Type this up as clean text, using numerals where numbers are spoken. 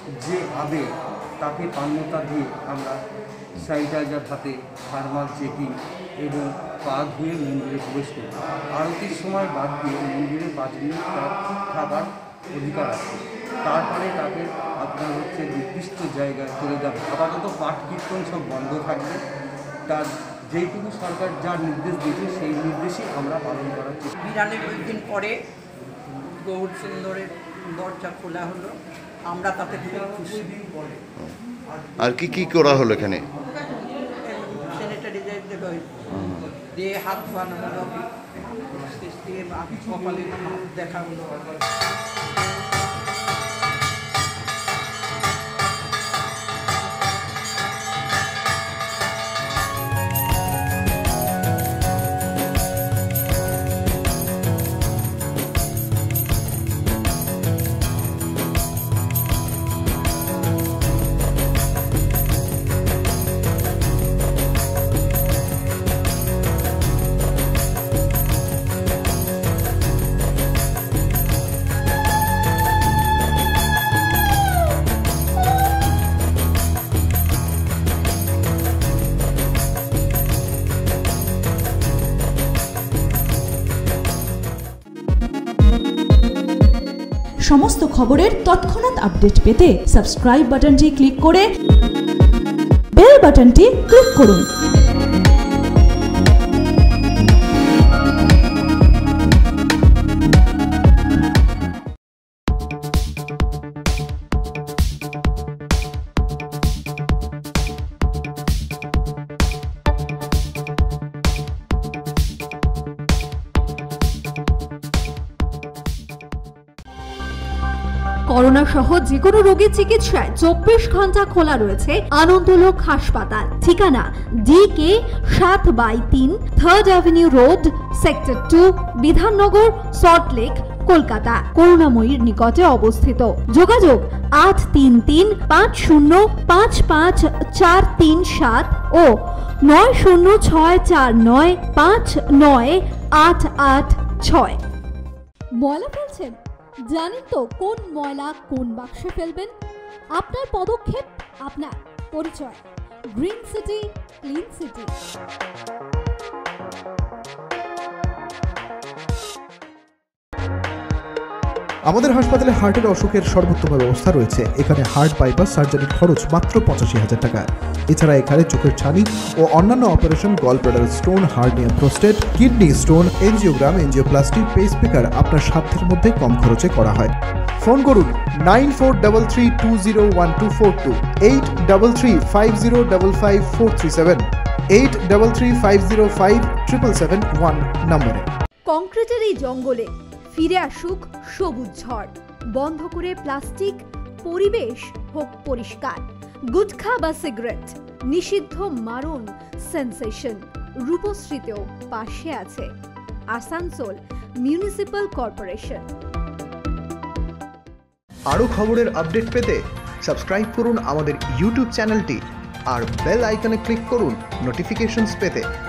যে আবেগ তাকে পান্নতা দিয়ে আমরা স্যানিটাইজার হাতে থার্মাল চেকিং এবং পা ধুয়ে মন্দিরে প্রবেশ করি। আরতির সময় বাদ দিয়ে মন্দিরে 5 মিনিট তার থাকার অধিকার আছে, তারপরে তাকে আপনার নির্দিষ্ট জায়গায় চলে যাবে। আপাতত পাঠ কীর্তন সব বন্ধ থাকবে। তার যেইটুকু সরকার যার নির্দেশ দিয়েছে সেই নির্দেশই আমরা পালন করার চেষ্টা। বিড়ালের 2 দিন পরে গৌর সুন্দরের দরজা খোলা হলো, আমরা তাতে খুব খুশি। আর কি কি করা হলো এখানে? স্যানিটাইজার দিয়ে হাত ধোয়ানো হলো, দিয়ে কপালে দেখা হলো। সমস্ত খবরের তৎক্ষণাৎ আপডেট পেতে সাবস্ক্রাইব বাটনটি ক্লিক করে বেল বাটনটি ক্লিক করুন। করোনা সহ যে কোনো রোগীর চিকিৎসায় 24 ঘন্টা খোলা রয়েছে আনন্দলোক হাসপাতাল। ঠিকানা DK 7/3 3rd avenue road, sector 2, Bidhannagar, Salt Lake, Kolkata. করুণাময়ীর নিকটে অবস্থিত। যোগাযোগ 8335554437 ও 9064959886। ময়লা ফেলছেন? জানেন তো কোন ময়লা কোন বাক্সে ফেলবেন? আপনার পদক্ষেপ, আপনার পরিচয়। Green city, clean city. আমাদের হাসপাতালে হার্টের অসুখের সর্বোত্তম ব্যবস্থা রয়েছে। এখানে হার্ট বাইপাস সার্জারির খরচ মাত্র 85,000 টাকা। এছাড়া এখানে চোখের ছানি ও অন্যান্য operation, gallbladder stone, hernia, prostate, kidney stone, angiogram, angioplasty, pacemaker আপনার সাধ্যের মধ্যে কম খরচে করা হয়। ফোন করুন 9433201242, 8335055437, 8335057771 নম্বরে। কংক্রিটের এই জঙ্গলে ফিরে আসুক সবুজ ঝড়। বন্ধ করে প্লাস্টিক, পরিবেশ হোক পরিষ্কার। গুটখা বা সিগারেট নিষিদ্ধ, মারণ সেন্সেশন। রূপশ্রীতেও পাশে আছে আসানসোল মিউনিসিপাল কর্পোরেশন। আরও খবরের আপডেট পেতে সাবস্ক্রাইব করুন আমাদের ইউটিউব চ্যানেলটি আর বেল আইকনে ক্লিক করুন নোটিফিকেশনস পেতে।